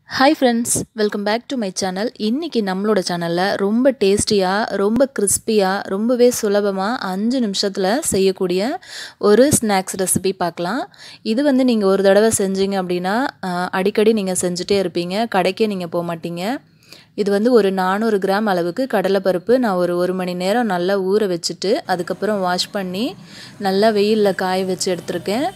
Hi friends, welcome back to my channel. இன்னைக்கு நம்மளோட சேனல்ல ரொம்ப டேஸ்டியா, ரொம்ப கிறிஸ்பியா, ரொம்பவே சுலபமா 5 நிமிஷத்துல செய்யக்கூடிய ஒரு ஸ்நாக்ஸ் ரெசிபி பார்க்கலாம். இது வந்து நீங்க ஒரு தடவை செஞ்சீங்க அப்படினா அடிக்கடி நீங்க செஞ்சுட்டே இருப்பீங்க. கடைக்கே நீங்க போக மாட்டீங்க. இது வந்து ஒரு 400 கிராம் அளவுக்கு கடலைப்பருப்பு நான் ஒரு 1 மணி நேரம் நல்லா ஊற வச்சிட்டு அதுக்கு அப்புறம் வாஷ் பண்ணி நல்லா வெயில்ல காய வச்சு எடுத்துர்க்கேன்.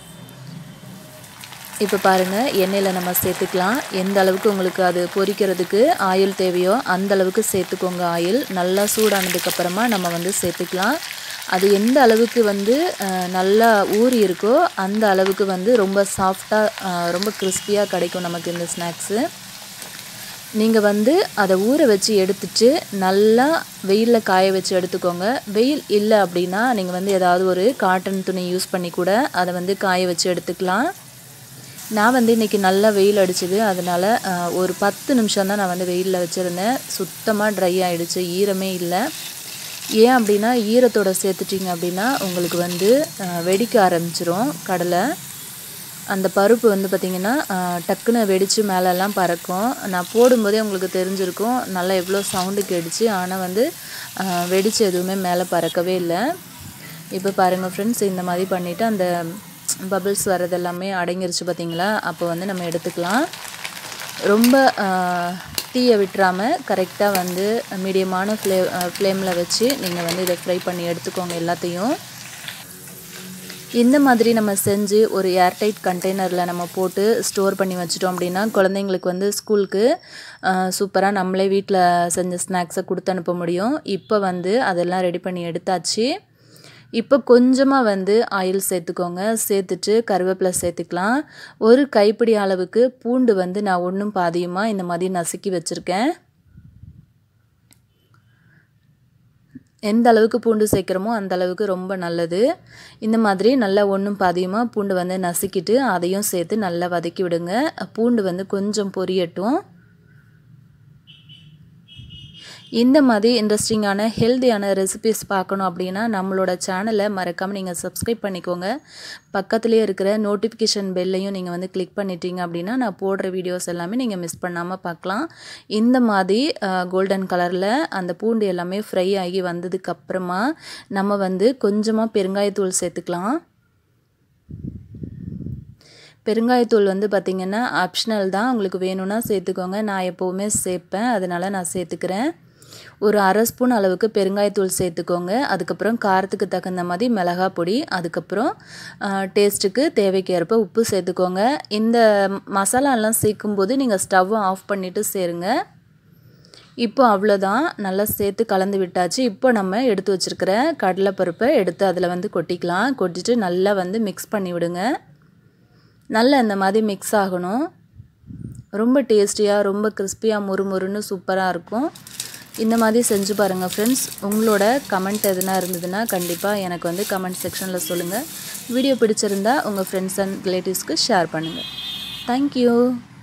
இப்போ பாருங்க எண்ணெயில நம்ம சேர்த்துக்கலாம். எந்த அளவுக்கு உங்களுக்கு அது பொரிக்கிறதுக்கு ஆயில் தேவையோ அந்த அளவுக்கு சேர்த்துக்கோங்க. ஆயில் நல்லா சூடானதுக்கு அப்புறமா நம்ம வந்து சேர்த்துக்கலாம். அது எந்த அளவுக்கு வந்து நல்லா ஊறி இருக்கோ அந்த அளவுக்கு வந்து ரொம்ப சாஃப்ட்டா ரொம்ப கிறிஸ்பியா கிடைக்கும் நமக்கு இந்த ஸ்நாக்ஸ். நீங்க வந்து அதை ஊற வச்சு எடுத்துட்டு நல்லா வெயில்ல காய வச்சு எடுத்துக்கோங்க. வெயில் இல்ல அப்படினா நீங்க வந்து ஏதாவது ஒரு காட்டன் துணி யூஸ் பண்ணி கூட அதை வந்து காய வச்சு எடுத்துக்கலாம். நான் வந்து இன்னைக்கு நல்லா வெயில் அடிச்சது அதனால ஒரு 10 நிமிஷம் தான் நான் வந்து வெயில்ல வச்சிருந்தேன். சுத்தமா ட்ரை ஆயிடுச்சு. ஈரமே இல்ல. ஏன் அப்படினா ஈரத்தோட சேர்த்துட்டீங்க அப்படினா உங்களுக்கு வந்து வெடிக்க ஆரம்பிச்சிரும் கடலை. அந்த பருப்பு வந்து பாத்தீங்கன்னா டக்குன்னு வெடிச்சு மேல எல்லாம் பறக்கும். நான் போடும்போதே உங்களுக்கு தெரிஞ்சிருக்கும். நல்லா எவ்ளோ சவுண்ட் கேட்டுச்சு. ஆனா வந்து வெடிச்சு எதுவுமே மேல பறக்கவே இல்ல. இப்போ பாருங்க फ्रेंड्स இந்த மாதிரி பண்ணிட்டு அந்த பபிள்ஸ் வரது எல்லாமே அடங்கிருச்சு பாத்தீங்களா? அப்போ வந்து நம்ம எடுத்துக்கலாம். ரொம்ப தீய விட்டுறாம கரெக்ட்டா வந்து மீடியமான ஃப்ளேம்ல வச்சு நீங்க வந்து இத ஃப்ரை பண்ணி எடுத்துக்கோங்க எல்லாத்தையும். இந்த மாதிரி நம்ம செஞ்சு ஒரு ஏர் டைட் கண்டெய்னர்ல நம்ம போட்டு ஸ்டோர் பண்ணி வச்சிட்டோம் அப்படினா குழந்தைகளுக்கு வந்து ஸ்கூலுக்கு சூப்பரா நம்மளே வீட்ல செஞ்ச ஸ்நாக்ஸை கொடுத்து அனுப்ப முடியும். இப்போ வந்து அதெல்லாம் ரெடி பண்ணி எடுத்தாச்சு. இப்போ கொஞ்சமா வந்து ஆயில் சேர்த்துக்கோங்க. சேர்த்துட்டு கறிவேப்பிலை சேர்த்துக்கலாம். ஒரு கைப்பிடி அளவுக்கு பூண்டு வந்து நான் ஒண்ணும் பாதியுமா இந்த மாதிரி நசுக்கி வச்சிருக்கேன். எந்த அளவுக்கு பூண்டு சேர்க்கறோமோ அந்த அளவுக்கு ரொம்ப நல்லது. இந்த மாதிரி நல்லா ஒண்ணும் பாதியுமா பூண்டு வந்து நசுக்கிட்டு அதையும் சேர்த்து நல்லா வதக்கி விடுங்க. பூண்டு வந்து கொஞ்சம் பொரியட்டும். இந்த மாதிரி இன்ட்ரஸ்டிங்கான ஹெல்தியான ரெசிபீஸ் பார்க்கணும் அப்படினா நம்மளோட சேனலை மறக்காம நீங்க சப்ஸ்கிரைப் பண்ணிக்கோங்க. பக்கத்திலே இருக்கிற நோட்டிஃபிகேஷன் பெல்லையும் நீங்க வந்து கிளிக் பண்ணிட்டீங்க அப்படினா நான் போடுற வீடியோஸ் எல்லாமே நீங்க மிஸ் பண்ணாம பார்க்கலாம். இந்த மாதிரி கோல்டன் கலர்ல அந்த பூண்டு எல்லாமே ஃப்ரை ஆகி வந்ததுக்கு அப்புறமா நம்ம வந்து கொஞ்சமா பெருங்காயத்தூள் சேர்த்துக்கலாம். பெருங்காயத்தூள் வந்து பாத்தீங்கன்னா ஆப்ஷனல் தான். உங்களுக்கு வேணும்னா சேர்த்துக்கோங்க. நான் எப்பவுமே சேர்ப்பேன். அதனால நான் சேர்த்துக்கிறேன். ஒரு 1/2 ஸ்பூன் அளவுக்கு பெருங்காயத்தூள் சேர்த்துக்கோங்க. அதுக்கு அப்புறம் காரத்துக்கு தகுந்த மாதிரி மிளகாய் பொடி, அதுக்கு அப்புறம் டேஸ்ட்டுக்கு தேவைக்கேற்ப உப்பு சேர்த்துக்கோங்க. இந்த மசாலா எல்லாம் சேர்க்கும்போது நீங்க ஸ்டவ் ஆஃப் பண்ணிட்டு சேருங்க. இப்போ அவ்வளவுதான். நல்லா சேர்த்து கலந்து விட்டாச்சு. இப்போ நம்ம எடுத்து வச்சிருக்கிற கடலை பருப்பை எடுத்து அதுல வந்து கொட்டிக்கலாம். கொட்டிட்டு நல்லா வந்து மிக்ஸ் பண்ணி விடுங்க. நல்லா இந்த மாதிரி மிக்ஸ் ஆகணும். ரொம்ப டேஸ்டியா, ரொம்ப கிறிஸ்பியா முறுமுறுன்னு சூப்பரா இருக்கும். இந்த மாதிரி செஞ்சு பாருங்க फ्रेंड्स. உங்களோட கமெண்ட் எதுனா இருந்ததுன்னா கண்டிப்பா எனக்கு வந்து கமெண்ட் செக்ஷன்ல சொல்லுங்க. வீடியோ பிடிச்சிருந்தா உங்க फ्रेंड्स and relatives க்கு ஷேர் பண்ணுங்க. Thank you.